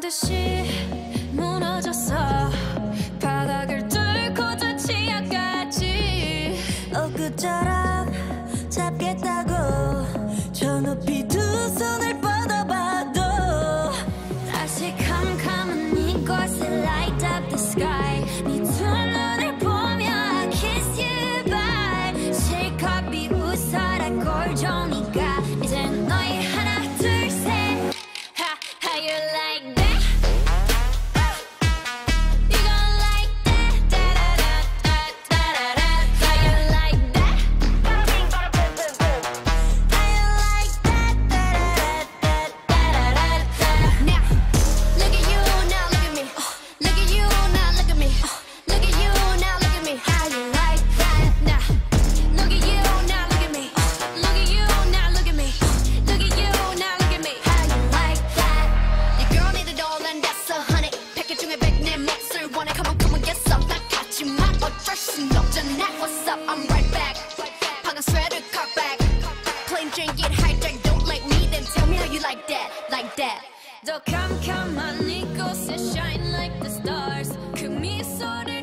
듯이 무너졌어. 바닥을 뚫고 저 치아까지. 엊그처럼 잡겠다고 저 높이 두 손을 뻗어봐도 다시 캄캄한 이곳에 light up the sky. 네 두 눈을 보며 I kiss you bye. 실컷 비웃어라 꼴종이가. 이젠 너희 하나 둘 셋. How you like that? You gon' like that? Da-da-da-da-da-da-da. How you like that? How you like that? Da-da-da-da-da-da-da. Now, look at you, now look at me. Look at you, now look at me. Look at you, now look at me. How you like that? Now, look at you, now look at me. Look at you, now look at me. Look at you, now look at me. How you like that? Your girl need it all and that's a honey. 패킷 중에 100내 몫을 원해. Come on, get some. 난 같지만 어쩔 순 없잖아. What's up? I'm right back. 방금 sweater cut back. Plain Jane get hijacked. Don't like me, then tell me how you like that. Like that. 더 캄캄한 이곳에 shine like the stars. 그 미소를